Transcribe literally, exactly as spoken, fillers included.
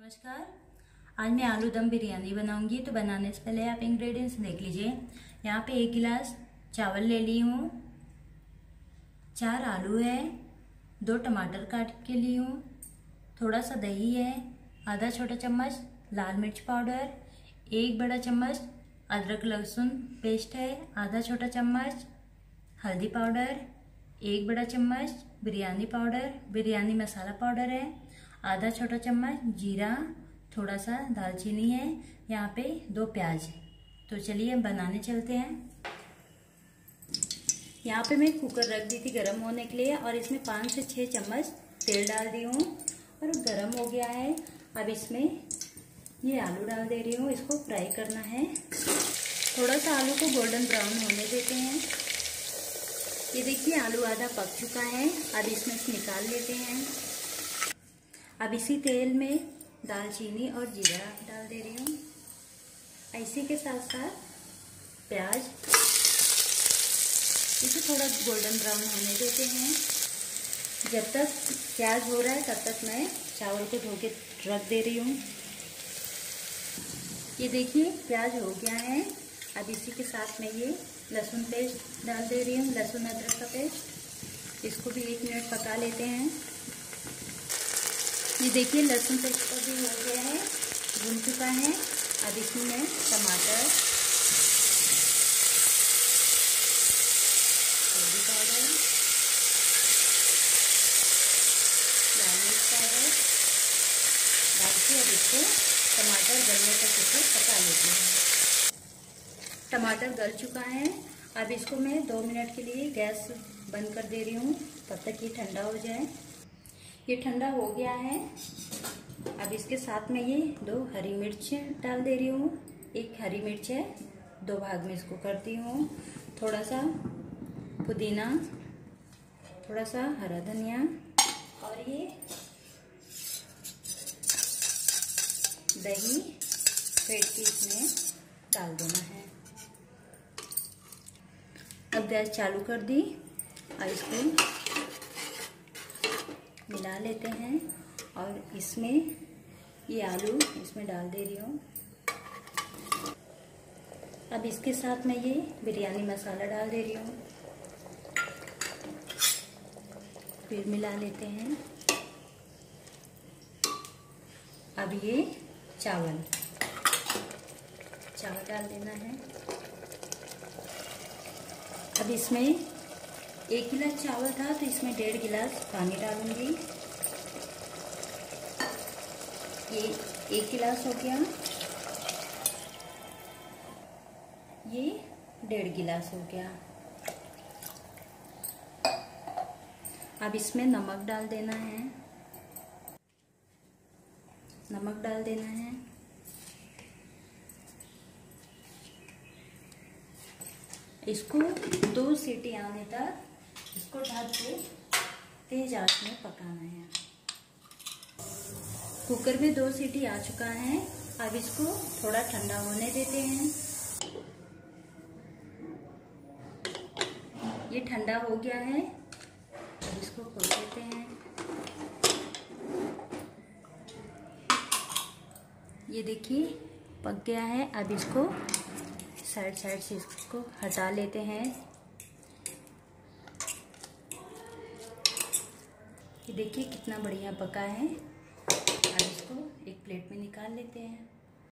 नमस्कार। आज मैं आलू दम बिरयानी बनाऊंगी। तो बनाने से पहले आप इंग्रेडिएंट्स देख लीजिए। यहाँ पे एक गिलास चावल ले ली हूँ, चार आलू है, दो टमाटर काट के ली हूँ, थोड़ा सा दही है, आधा छोटा चम्मच लाल मिर्च पाउडर, एक बड़ा चम्मच अदरक लहसुन पेस्ट है, आधा छोटा चम्मच हल्दी पाउडर, एक बड़ा चम्मच बिरयानी पाउडर बिरयानी मसाला पाउडर है, आधा छोटा चम्मच जीरा, थोड़ा सा दालचीनी है, यहाँ पे दो प्याज। तो चलिए बनाने चलते हैं। यहाँ पे मैं कुकर रख दी थी गरम होने के लिए और इसमें पाँच से छः चम्मच तेल डाल दी हूँ और गरम हो गया है। अब इसमें ये आलू डाल दे रही हूँ, इसको फ्राई करना है। थोड़ा सा आलू को गोल्डन ब्राउन होने देते हैं। ये देखिए आलू आधा पक चुका है। अब इसमें से निकाल लेते हैं। अब इसी तेल में दालचीनी और जीरा डाल दे रही हूँ। इसी के साथ साथ प्याज, इसे थोड़ा गोल्डन ब्राउन होने देते हैं। जब तक प्याज हो रहा है तब तक मैं चावल को धो के रख दे रही हूँ। ये देखिए प्याज हो गया है। अब इसी के साथ मैं ये लहसुन पेस्ट डाल दे रही हूँ, लहसुन अदरक का पेस्ट। इसको भी एक मिनट पका लेते हैं। ये देखिए लहसुन पेस्ट का भी हो गया है, भून चुका है। अब इसमें मैं टमाटर, हल्दी पाउडर, लाल मिर्च पाउडर डाल के अब इसको टमाटर गलने तक इसे पका लेते हैं। टमाटर गल चुका है। अब इसको मैं दो मिनट के लिए गैस बंद कर दे रही हूँ, तब तक ये ठंडा हो जाए। ये ठंडा हो गया है। अब इसके साथ में ये दो हरी मिर्च डाल दे रही हूँ। एक हरी मिर्च है, दो भाग में इसको करती हूँ। थोड़ा सा पुदीना, थोड़ा सा हरा धनिया और ये दही फेंट के इसमें डाल देना है। अब गैस चालू कर दी और इसको मिला लेते हैं और इसमें ये आलू इसमें डाल दे रही हूँ। अब इसके साथ मैं ये बिरयानी मसाला डाल दे रही हूँ, फिर मिला लेते हैं। अब ये चावल चावल डाल देना है। अब इसमें एक गिलास चावल था तो इसमें डेढ़ गिलास पानी डालूंगी। ये एक गिलास हो गया, ये डेढ़ गिलास हो गया। अब इसमें नमक डाल देना है, नमक डाल देना है। इसको दो सीटी आने तक इसको ढक के तेज आंच में पकाना है। कुकर में दो सीटी आ चुका है। अब इसको थोड़ा ठंडा होने देते हैं। ये ठंडा हो गया है। अब इसको खोल देते हैं। ये देखिए पक गया है। अब इसको साइड साइड से इसको हटा लेते हैं। ये देखिए कितना बढ़िया पका है। अब इसको एक प्लेट में निकाल लेते हैं।